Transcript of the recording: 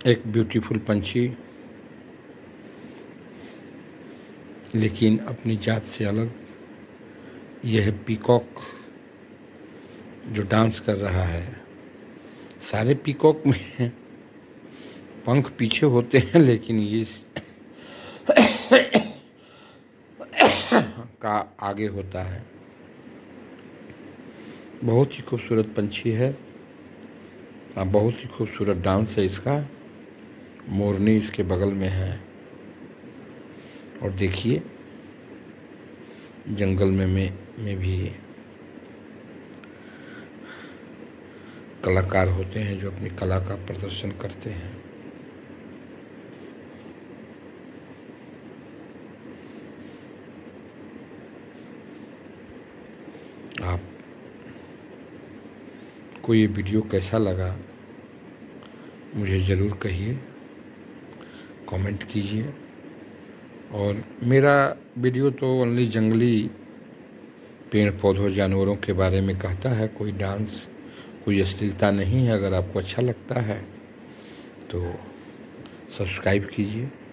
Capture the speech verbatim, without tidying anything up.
एक ब्यूटीफुल पंछी, लेकिन अपनी जात से अलग। यह है पीकॉक जो डांस कर रहा है। सारे पीकॉक में पंख पीछे होते हैं, लेकिन ये का आगे होता है। बहुत ही खूबसूरत पंछी है और बहुत ही खूबसूरत डांस है इसका। मोरनी इसके बगल में है और देखिए जंगल में में, में भी कलाकार होते हैं जो अपनी कला का प्रदर्शन करते हैं। आप को ये वीडियो कैसा लगा मुझे ज़रूर कहिए, कमेंट कीजिए। और मेरा वीडियो तो ओनली जंगली पेड़ पौधों जानवरों के बारे में कहता है, कोई डांस कोई अश्लीलता नहीं है। अगर आपको अच्छा लगता है तो सब्सक्राइब कीजिए।